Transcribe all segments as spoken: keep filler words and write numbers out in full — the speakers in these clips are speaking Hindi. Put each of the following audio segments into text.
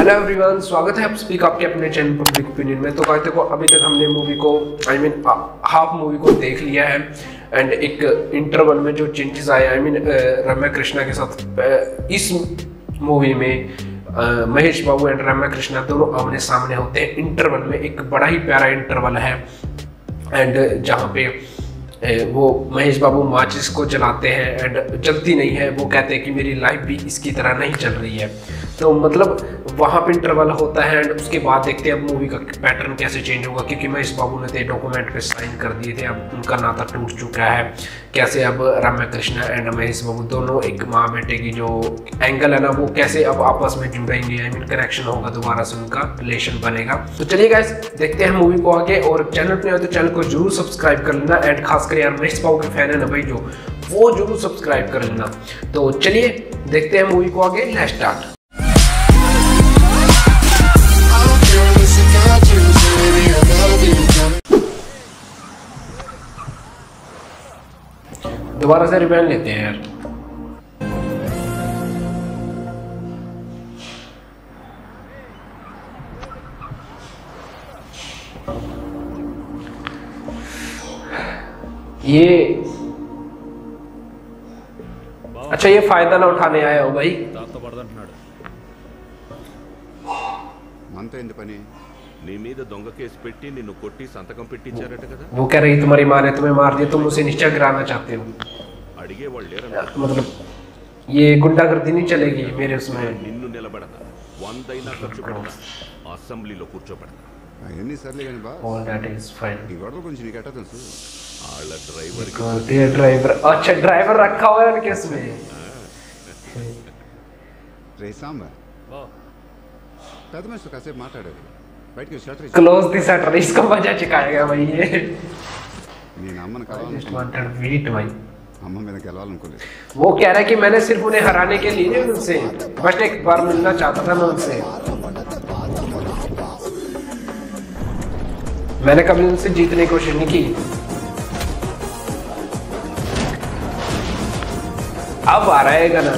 हेलो एवरीवन, स्वागत है आप सभी का आपके अपने चैनल पब्लिक ओपिनियन में। तो गाइस देखो, अभी तक हमने मूवी को आई मीन हाफ मूवी को देख लिया है एंड एक इंटरवल में जो चेंजेस आए आई मीन रम्या कृष्णा के साथ uh, इस मूवी में uh, महेश बाबू एंड रम्या कृष्णा दोनों आमने सामने होते हैं। इंटरवल में एक बड़ा ही प्यारा इंटरवल है एंड जहाँ पे वो महेश बाबू माचिस को जलाते हैं एंड जलती नहीं है। वो कहते हैं कि मेरी लाइफ भी इसकी तरह नहीं चल रही है। तो मतलब वहाँ पे इंटरवल होता है एंड उसके बाद देखते हैं अब मूवी का पैटर्न कैसे चेंज होगा, क्योंकि महेश बाबू ने तो डॉक्यूमेंट पे साइन कर दिए थे। अब उनका नाता टूट चुका है। कैसे अब रम्या कृष्णा एंड महेश बाबू दोनों एक माँ बेटे की जो एंगल है ना, वो कैसे अब आपस में जुड़ेंगे, आई मीन कनेक्शन होगा, दोबारा से उनका रिलेशन बनेगा। तो चलिए गाइस देखते हैं मूवी को आगे। और चैनल पे तो चैनल को जरूर सब्सक्राइब कर लेना एंड खासकर यार महेश बाबू के फैन है ना भाई जो, वो जरूर सब्सक्राइब कर लेना। तो चलिए देखते हैं मूवी को आगे। Let's start. दोबारा से रिवाइंड लेते हैं यार। ये अच्छा, ये फायदा ना उठाने आया हो भाई। वो कह रही तुम्हारी माँ ने तुम्हें मार दिया, तुम उसे निश्चय गिराना चाहते हो। मतलब ये गुंडागर्दी नहीं चलेगी मेरे उसमें। ड्राइवर, अच्छा ड्राइवर रखा हुआ है उनके उसमें। क्लोज दी शटर, इसको मजा चिकाएगा भाई ये। वो कह रहा है कि मैंने सिर्फ उन्हें हराने के लिए उनसे बस एक बार मिलना चाहता था मैं उनसे। मैंने कभी उनसे जीतने की कोशिश नहीं की। अब आ रहा है गाना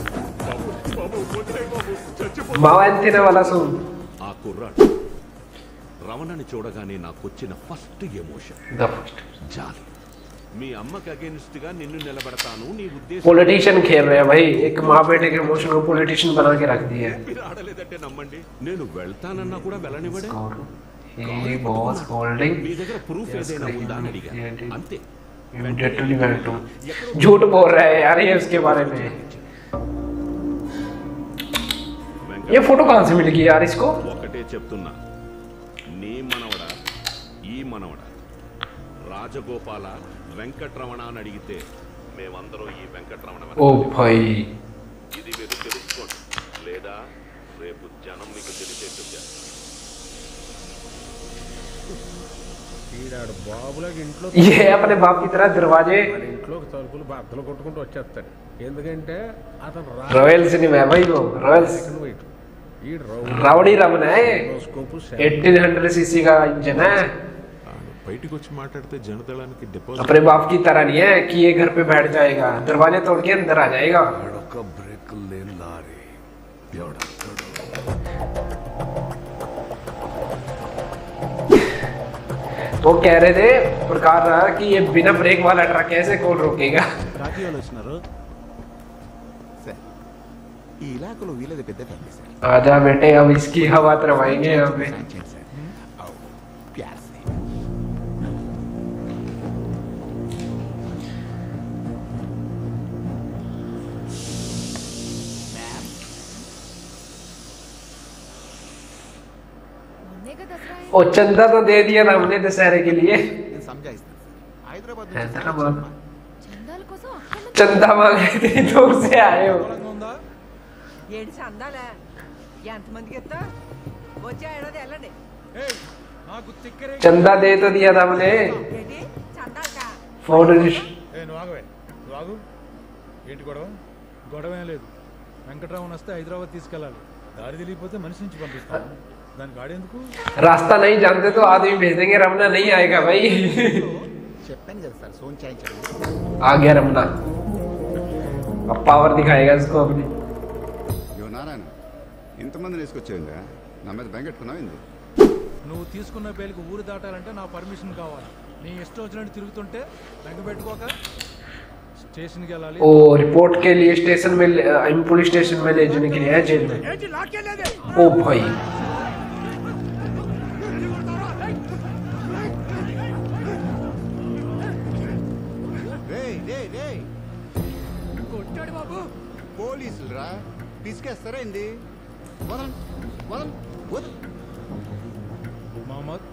మావా అంతేనా వాళ్ళ సో ఆ కుర్రాడు రవణని చూడగానే నాకు వచ్చిన ఫస్ట్ ఎమోషన్ ద ఫస్ట్ జాలి। మీ అమ్మకి అగేన్స్ట్ గా నిన్ను నిలబడతాను నీ ఉద్దేశం। పొలిటిషియన్ खेल रहे हैं भाई, एक मां बेटे के इमोशन को पॉलिटिशियन बना के रख दिया है। మీరు ఆడలేదంటే నమ్మండి, నేను వెళ్తానన్నా కూడా వెళ్ళనివ్వడే। హే బాస్ హోల్డింగ్, మీ దగ్గర ప్రూఫ్ ఏదైనా ఉందా అని అడిగాను అంతే। ఇమిడియట్లీ వెంట్ टू झूठ बोल रहा है यार ये उसके बारे में। ये फोटो कहां से मिल गई यार इसको? ఒకటే చెప్తున్నా, నీ మనవడ ఈ మనవడ రాజగోపాల వెంకటరమణ అని అడిగితే మేమందరం ఈ వెంకటరమణ ఓ భాయ్ ఇది మీరు తెలుసుకోండి, లేదా రేపు జనం మీకు తెలిసేట్టు ఈడాడు బాబులకి ఇంట్లో ఏ अपने बाप की तरह दरवाजे ఇంట్లోకి తలుపులు బద్దలు కొట్టుకుంటూ వచ్చేస్తాడు। ఎందుకంటే అతను రాయల్ సినిమా भाई, वो रॉयल्स रावड़ी रमन है, एटीन हंड्रेड सीसी का इंजन है। अपने बाप की तरह नहीं है कि ये घर पे बैठ जाएगा, दरवाजे तोड़ के अंदर आ जाएगा। वो कह रहे थे प्रकार रहा कि ये बिना ब्रेक वाला ट्रक ऐसे कौन रोकेगा। आजा बेटे, अब इसकी हवा तरवाएंगे यहाँ पे। ओ चंदा तो दे दिया ना हमने दशहरे के लिए। हैदराबाद चंदा मांगे थे, दूर से आए हो। ఏడి సందాలే ఎంతమందికి ఇస్తా వచ్చే ఏడాది వెళ్ళండి। చందా దే తో దియా था हमने ఏంటి చందాకా ఫోటో ఏ నువ్వు ఆగవే నువ్వు ఆగు। ఏంటి గొడవ? గొడవ ఏం లేదు, వెంకటరామన్ వస్తే హైదరాబాద్ తీసుకెళ్ళాలి, దారి తెలియకపోతే మనిషి నుంచి పంపిస్తాను, దాని గాడి ఎందుకు? रास्ता नहीं जानते तो आदमी भेज देंगे, रमना नहीं आएगा भाई। చెప్పాను కదా సార్, సోన్ చాయించండి। आ गया रमना, अब पावर दिखाएगा इसको अपनी। ఇంతమందిని వేసుకొచ్చేయంగా నా మీద బెంగెట్టుకున్నావు. నువ్వు తీసుకున్న బెయిల్కి ఊరు దాటాలంటే నా పర్మిషన్ కావాలి. నీ ఇష్టం వచ్చినట్టు తిరుగుతుంటే బెంగ పెట్టుకోక స్టేషన్కి వెళ్ళాలి. ओ रिपोर्ट के लिए स्टेशन में आई पुलिस स्टेशन में ले जाने के लिए है जेल में. ओ भाई పోలీసులు రా పిసికేస్తారా ఏంది? వదలండి వదలండి వదలు. మహమ్మద్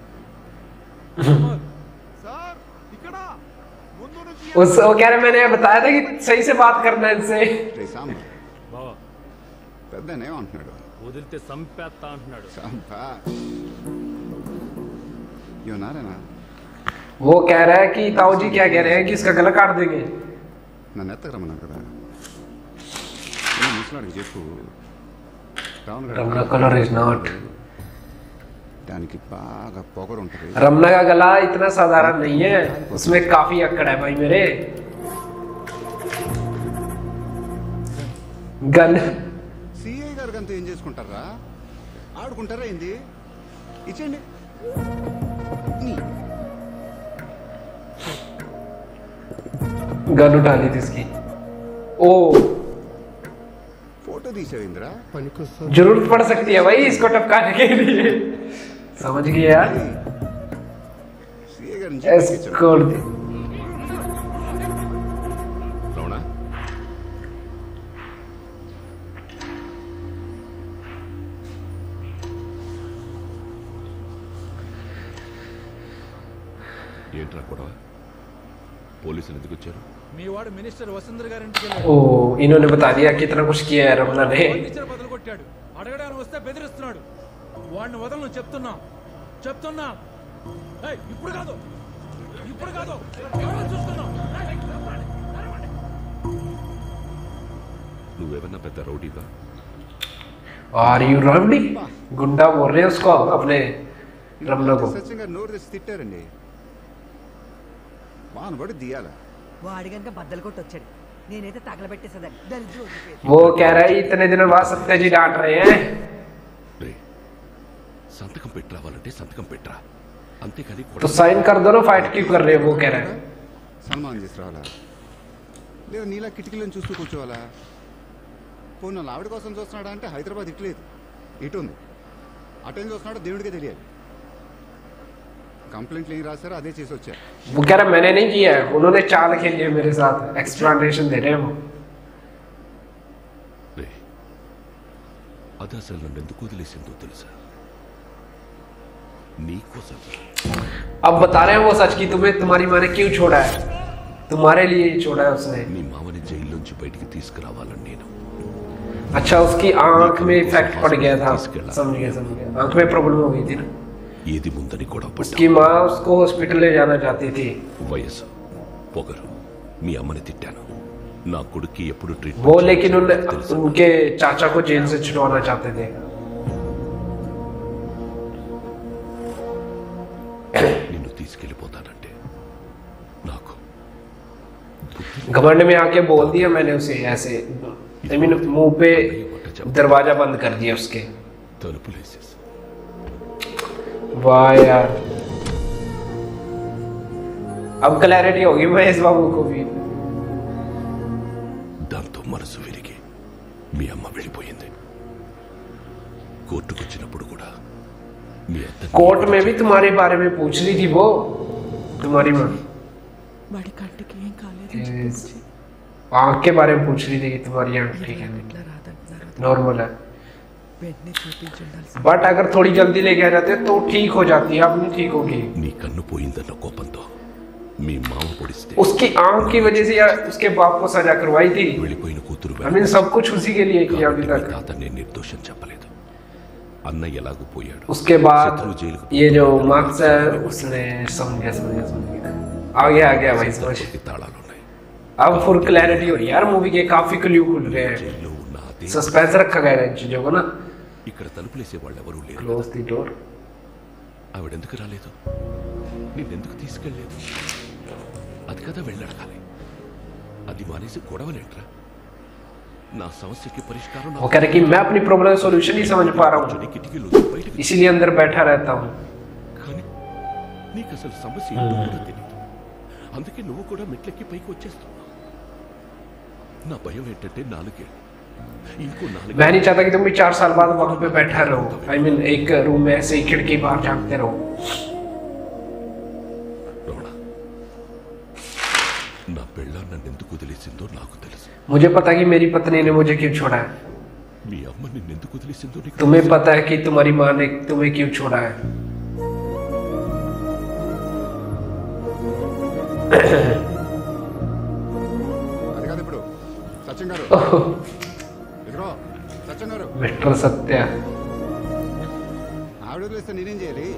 సార్ ఇక్కడ ముందు నుంచి उस वो कह रहे मैंने बताया था कि सही से बात करना है इनसे. బావా పెద్దనే అంటున్నాడు. వదిలితే సంపేత్తా అంటున్నాడు. సంపా यो नारायण वो कह रहा है कि ताऊ जी क्या कह रहे हैं कि इसका गला काट देंगे. నన్ను ఎత్తకరమన్నా కదా ముసలాడికి చెప్పు. Ramana colour is not. దానికి బాగా పొగరు ఉంటుంది. रमना का गला इतना साधारण नहीं है, उसमें काफी अक्कड़ है भाई मेरे. गन సిఐ గారికి అంతా ఏం చేసుకుంటారా? ఆడుకుంటారా ఏంది? ఇచ్చేయండి. गन उठा ली थी इसकी. ओ फोटो తీసేవింద్రా. जरूरत पड़ सकती है भाई इसको टपकाने के लिए. समझ गए यार. సిఐ గారిని एस्कॉर्ट రమణ ఏంట్రా కూడా పోలీసులు ఎందుకు వచ్చారు? మీ వాడు మినిస్టర్ వసుంధర గారి ఇంటికి వెళ్ళాడు. ओ इन्होंने बता दिया कितना कुछ किया है रमना ने. ఫర్నిచర్ బదులు కొట్టాడు. అడగడానికి వస్తే బెదిరిస్తున్నాడు. వాడిని వదలను చెప్తున్నా చెప్తున్నా. ఏయ్ ఇప్పుడు కాదు ఇప్పుడు కాదు చూస్తున్నావు. నువ్వేమన్నా పెద్ద రౌడీవా? आर यू रमनी? गुंडा बोल रहे हैं उसको अपने रमना को. సత్యంగా నోరు తెచ్చి తిట్టారండి. వాను పడి దియాల. వాడి గంట బద్దలు కొట్టి వచ్చాడు. నేనైతే తగలబెట్టేసేదాన్ని. దరిద్రం వదిలిపోయేది. वो कह रहा है इतने दिनों बाद सत्या जी डांट रहे हैं. రే సంతకం పెట్టి రావాలంటే సంతకం పెట్టరా, అంతేకాని तो साइन कर दो ना. फाइट क्यों कर रहे हैं वो कह रहा है. సన్మానం చేసి రావాలా లేదా నీలా కిటికీలను చూస్తూ కూర్చోవాలా? పోనీ వాళ్ళ ఆవిడ కోసం చూస్తున్నాడా అంటే హైదరాబాద్ ఇట్లేదు ఇటు ఉంది. అటెండ్ చూస్తున్నాడో దేవుడికే తెలియాలి. కంప్లైంట్లు ఏం రాశారో అదే చేసి వచ్చా. वो कह रहा मैंने नहीं किया है, उन्होंने चाल खेली है मेरे साथ. एक्सप्लेनेशन दे रहे हैं वो. రే అది అసలు నన్ను ఎందుకు వదిలేసిందో తెలుసా? నీకోసం. अब बता रहे हैं वो सच की तुम्हें तुम्हारी माँ ने क्यों छोड़ा है. तुम्हारे लिए ही छोड़ा है उसने. నీ మామని జైల్లోంచి బయటికి తీసుకురావాలని నేను. अच्छा उसकी आंख में इफेक्ट पड़ गया था. समझ गया समझ गया. आंख में प्रॉब्लम हो गई थी ना. ఏది ముందని గొడవ పడ్డా. उसकी माँ उसको हॉस्पिटल ले जाना चाहती थी. వయసు పొగరు మీ అమ్మని తిట్టాను. నా కొడుక్కి ఎప్పుడు वो ట్రీట్మెంట్ लेकिन उन, उनके चाचा को जेल से छुड़वाना चाहते थे. నిన్ను తీసుకెళ్ళిపోతానంటే నాకు घमंड में आके बोल दिया मैंने उसे ऐसे. आई मीन मुंह पे दरवाजा बंद कर दिया उसके. తలుపులేసేసి वाह यार. अब क्लैरिटी होगी महेश बाबू को भी. దాంతో మనసు విరిగి మీ అమ్మ వెళ్ళిపోయింది. కోర్టుకు వచ్చినప్పుడు కూడా మీ అత్త कोर्ट में भी तुम्हारे बारे में पूछ रही थी वो तुम्हारी माँ. వాడి కంటికి ఏం కాలేదు. Yes. आँख के बारे में पूछ रही थी कि तुम्हारी आँख ठीक है ఇట్లా రాదంటున్నారు. नॉर्मल है. వెంటనే చూపించుండాల్సి. बट अगर थोड़ी जल्दी लेके आ जाते तो ठीक हो जाती है. अब नहीं ठीक होगी. నీ కన్ను పోయిందన్న కోపంతో మీ మామ పొడిస్తే उसकी आँख की वजह से या उसके बाप को सजा करवाई थी. వెళ్ళిపోయిన కూతురు आई मीन सब कुछ उसी के लिए किया अभी కాబట్టి మీ तक. తాత నేను నిర్దోషం చెప్పలేదు. అన్న ఎలాగూ పోయాడు. उसके बाद శత్రువు జైలుకు ये जो పోతాడు. मार्क्स है उसने समझ गया समझ गया समझ गया. आ गया आ गया भाई समझ. తలుపుకి తాళాలున్నాయి. अब फुल क्लैरिटी हो रही है यार. मूवी के काफी क्ल्यू खुल रहे हैं. జైల్లో ఉన్న అదే सस्पेंस रखा गया है इन चीजों को ना. ఇక్కడ తలుపులేసే వాళ్ళు ఎవరూ లేరు. Close the door. ఆవిడెందుకు రాలేదు? నిన్నెందుకు తీసుకెళ్ళలేదు? అది కదా వెళ్ళడగాలి. అది మానేసి గొడవలేంట్రా? నా సమస్యకి పరిష్కారం वो कह रहे कि मैं अपनी प्रॉब्लम का सॉल्यूशन नहीं समझ पा रहा हूँ, కిటికీలో బయటకు इसीलिए अंदर बैठा रहता हूँ। కానీ నీకు అసలు సమస్య ఏంటో కూడా తెలియదు, అందుకే నువ్వు కూడా మెట్లెక్కి పైకి వచ్చేస్తున్నావు। నా భయం ఏంటంటే నాలుగే ఇంకో నాలుగు मैं नहीं चाहता कि तुम भी चार साल बाद वहां पे बैठा रहो, आई मीन एक रूम में ऐसे ही खिड़की बाहर झांकते रहो। రమణ, నా పెళ్ళాం నన్ను ఎందుకు వదిలేసిందో నాకు తెలుసు। मुझे पता है कि मेरी पत्नी ने मुझे क्यों छोड़ा है, మీ అమ్మ నిన్ను ఎందుకు వదిలేసిందో నీకు तुम्हें पता है कि तुम्हारी माँ ने तुम्हें क्यों छोड़ा है। అది కాదు ఇప్పుడు సత్యం గారు, ఇదిగో సత్యం గారు, मिस्टर सत्य, ఆవిడ వదిలేస్తే నేనేం చేయాలి?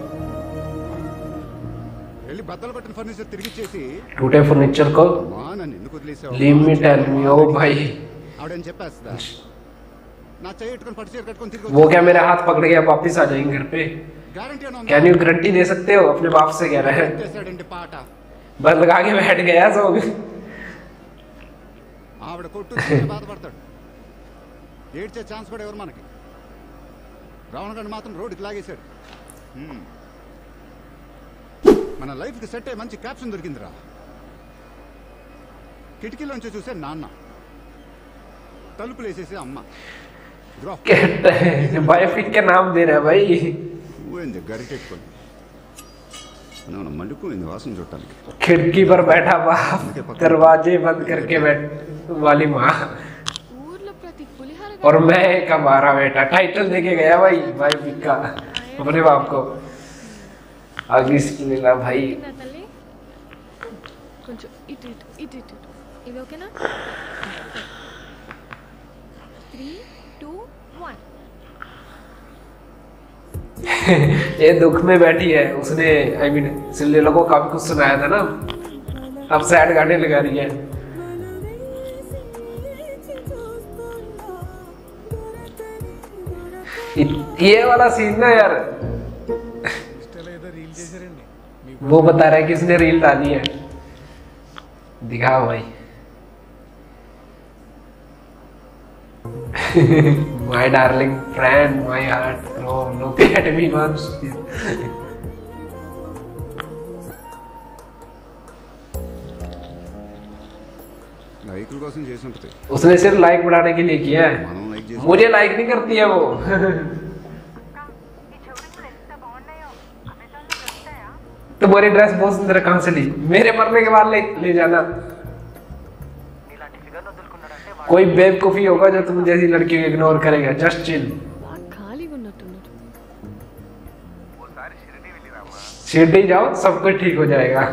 వెళ్ళి బద్దలు కొట్టిన ఫర్నిచర్ తిరిగిచ్చేసి टूटे फर्नीचर को మా నన్ను ఎందుకు వదిలేసావు लीव मी टेल मी। ओ भाई, ఆవిడని చెప్పేస్తుందా? నా చెయ్యి ఎట్టుకొని పట్టు చీర కట్టుకొని తిరిగి वो क्या मेरा हाथ पकड़ के आप वापिस आ जाएंगे घर पे? గ్యారంటీ అని कैन यू गारंटी दे सकते हो? अपने बाप से कह रहे हैं, చేశాడండి పాట। बस लगा के बैठ गया सब। ఆవిడ కొట్టు బాధపడతాడు, ఏడ్చే ఛాన్స్ కూడా ఎవరు మనకి? రావణ గండి మాత్రం రోడ్డుకి లాగేశాడు। హ్మ్. మన లైఫ్కి సెట్ అయ్యే మంచి క్యాప్షన్ దొరికిందిరా। కిటికీలోంచి చూసే నాన్న, తలుపులు వేసేసే అమ్మ। ఇదిగో कहते हैं बायोपिक का नाम दे रहा है भाई। నువ్వేంది గరిటెట్టుకొని నేను మండుకుపోయింది వాసన చూడటానికి। खिड़की पर बैठा बाप, दरवाजे बंद करके बैठ वाली माँ, ఊర్లో ప్రతి పులిహార और मैं एक हमारा बेटा। टाइटल देके गया भाई बायोपिक का अपने बाप को। आगे लीला भाई, నా తల్లి కొంచెం ఇటు ఇటు ఇటు ఇటు ఇటు. ఇది ఓకేనా? Three two one. ये दुख में बैठी है, उसने आई मीन सिल्लेला को काफी कुछ सुनाया था ना, अब सैड गाने लगा रही है। ये वाला सीन ना यार, वो बता रहा है कि इसने रील डाली है, दिखाओ भाई। My darling friend, my heart, oh, look at me once. లైకుల కోసం చేసి ఉంటుంది, उसने सिर्फ लाइक बढ़ाने के लिए किया है, మనం లైక్ చేసి मुझे लाइक नहीं करती है वो। तुम्हारी ड्रेस बहुत सुंदर है, कहाँ से ली? मेरे मरने के बाद ले ले जाना। कोई बेवकूफी होगा जो तुम जैसी लड़की को इग्नोर करेगा। जस्ट चिल, ఖాళీగా ఉన్నట్టున్నారు. शिरडी जाओ, सब कुछ ठीक हो जाएगा।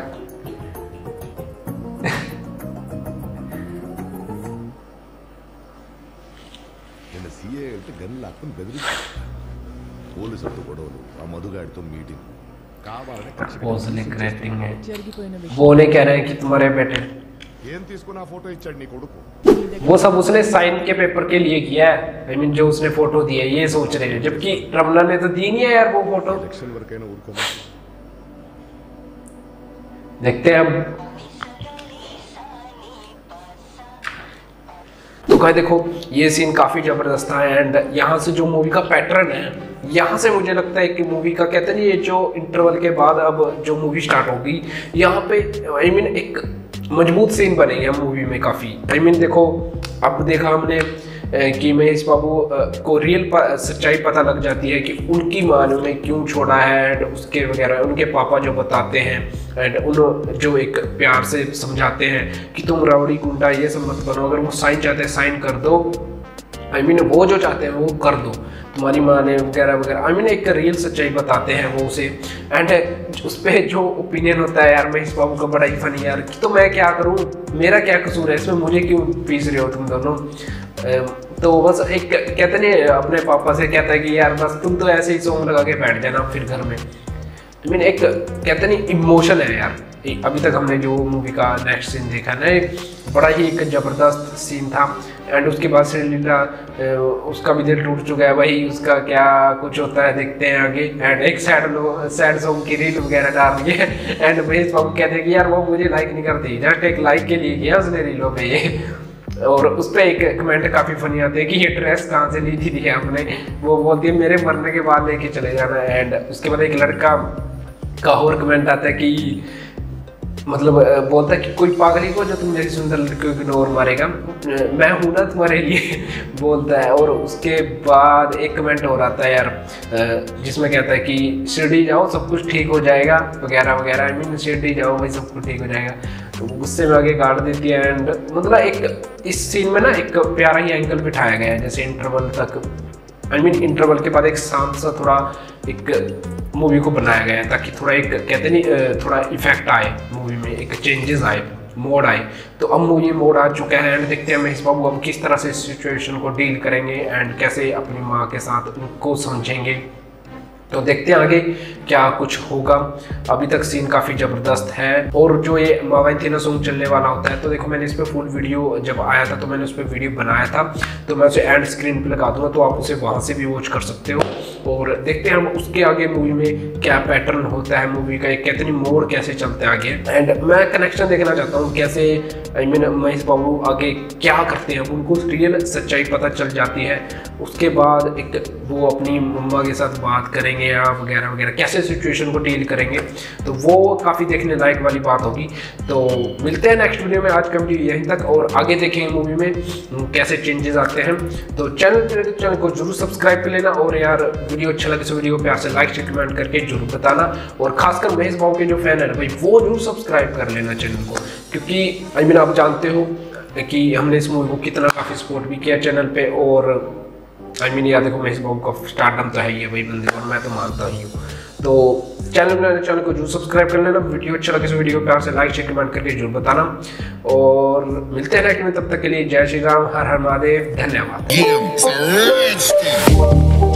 నిన్న సీఏ వెళ్తే గన్ను లాక్కుని బెదిరించారు, పోలీసులతో గొడవలు, ఆ మధుగాడితో మీటింగ్, కావాలని కక్ష regretting है, జరిగిపోయిన वो नहीं कह रहे हैं कि तुम्हारे बेटे, ఏం తీసుకున్నా ఫోటో ఇచ్చాడు నీ కొడుకు। वो सब उसने साइन के पेपर के लिए किया है। आई मीन जो उसने फोटो दी है, ये सोच रहे हैं, जबकि रमना ने तो दी नहीं है यार वो फोटो। ఎలక్షన్ వరకైనా ఊరుకోమని। देखते हैं अब। तो कहा देखो ये सीन काफी जबरदस्त था, एंड यहाँ से जो मूवी का पैटर्न है, यहाँ से मुझे लगता है कि मूवी का कहते हैं ये जो इंटरवल के बाद अब जो मूवी स्टार्ट होगी, यहाँ पे आई मीन एक मजबूत सीन बनेंगे हम मूवी में काफी। आई मीन देखो अब देखा हमने कि महेश बाबू को रियल सच्चाई पता लग जाती है कि उनकी माँ ने उन्हें क्यों छोड़ा है, एंड उसके वगैरह उनके पापा जो बताते हैं, एंड उन जो एक प्यार से समझाते हैं कि तुम रावड़ी गुंडा ये सब मत करो, अगर वो साइन चाहते हैं साइन कर दो, आई मीन वो जो चाहते हैं वो कर दो, तुम्हारी माँ ने वगैरह वगैरह। आई मीन एक रियल सच्चाई बताते हैं वो उसे, एंड उस पर जो ओपिनियन होता है यार महेश बाबू का बड़ा ही फनी यार, कि तो मैं क्या करूँ, मेरा क्या कसूर है इसमें, मुझे क्यों पीस रहे हो तुम दोनों। तो बस एक कहते नहीं अपने पापा से कहता है कि यार बस तुम तो ऐसे ही सॉन्ग लगा के बैठ जाना फिर घर में। आई मीन एक कहते नहीं इमोशन है यार। अभी तक हमने जो मूवी का नेक्स्ट सीन देखा ना, बड़ा ही एक जबरदस्त सीन था, एंड उसके बाद से लीला उसका भी दिल टूट चुका है भाई, उसका क्या कुछ होता है देखते हैं आगे। एंड एक सैड सैड सॉन्ग की रील वगैरह डाल रही है, एंड महेश बाबू कहते हैं कि यार वो मुझे लाइक नहीं करती, जस्ट एक लाइक के लिए किया उसने रीलों पे ये। और उस पर एक कमेंट काफ़ी फनी आते हैं कि ये ड्रेस कहाँ से ली थी थी आपने। वो बोलती है मेरे मरने के बाद लेके चले जाना। एंड उसके बाद एक लड़का का और कमेंट आता है कि मतलब बोलता है कि कोई पागल ही को जो तुम मेरी सुंदर लड़कियों को इग्नोर मारेगा, मैं हूँ ना तुम्हारे लिए बोलता है। और उसके बाद एक कमेंट और आता है यार जिसमें कहता है कि शिरडी जाओ सब कुछ ठीक हो जाएगा वगैरह वगैरह। आई मीन शिरडी जाओ भाई सब कुछ ठीक हो जाएगा। तो गुस्से में आगे काट देती है। एंड मतलब एक इस सीन में ना एक प्यारा ही एंगल बिठाया गया है, जैसे इंटरवल तक आई मीन इंटरवल के बाद एक शांत सा थोड़ा एक मूवी को बनाया गया है ताकि थोड़ा एक कहते नहीं थोड़ा इफेक्ट आए मूवी में, एक चेंजेस आए, मोड आए। तो अब मूवी मोड आ चुका है एंड देखते हैं महेश बाबू अब किस तरह से इस सिचुएशन को डील करेंगे एंड कैसे अपनी माँ के साथ उनको समझेंगे। तो देखते हैं आगे क्या कुछ होगा। अभी तक सीन काफ़ी ज़बरदस्त है। और जो ये मावैंथीना सॉन्ग चलने वाला होता है, तो देखो मैंने इस पर फुल वीडियो जब आया था तो मैंने उस पर वीडियो बनाया था, तो मैं उसे एंड स्क्रीन पे लगा दूंगा, तो आप उसे वहाँ से भी वॉच कर सकते हो। और देखते हैं हम उसके आगे मूवी में क्या पैटर्न होता है, मूवी का एक कहते नहीं मोड कैसे चलते हैं आगे। एंड मैं कनेक्शन देखना चाहता हूँ कैसे आई मीन महेश बाबू आगे क्या करते हैं, उनको रियल सच्चाई पता चल जाती है। उसके बाद एक वो अपनी मम्मा के साथ बात करेंगे या वगैरह वगैरह, कैसे सिचुएशन को डील करेंगे, तो वो काफ़ी देखने लायक वाली बात होगी। तो मिलते हैं नेक्स्ट वीडियो में। आज का वीडियो यहीं तक और आगे देखेंगे मूवी में कैसे चेंजेस आते हैं। तो चैनल पे चैनल को जरूर सब्सक्राइब कर लेना और यार वीडियो अच्छा लगे तो वीडियो को प्यार से लाइक शेयर कमेंट करके जरूर बताना। और खासकर महेश बाबू के जो फैन है भाई वो जरूर सब्सक्राइब कर लेना चैनल को, क्योंकि आई मीन आप जानते हो कि हमने इस मूवी को कितना काफ़ी सपोर्ट भी किया चैनल पे। और आई मीन याद देखो महेश बाबू का स्टारडम तो है ही है भाई बंदे, और मैं तो मानता ही हूँ। तो चैनल बनाने चैनल को जरूर सब्सक्राइब कर लेना। वीडियो अच्छा लगे तो वीडियो को प्यार से लाइक शेयर कमेंट करके जरूर बताना। और मिलते हैं नेक्स्ट में, तब तक के लिए जय श्री राम, हर हर महादेव, धन्यवाद।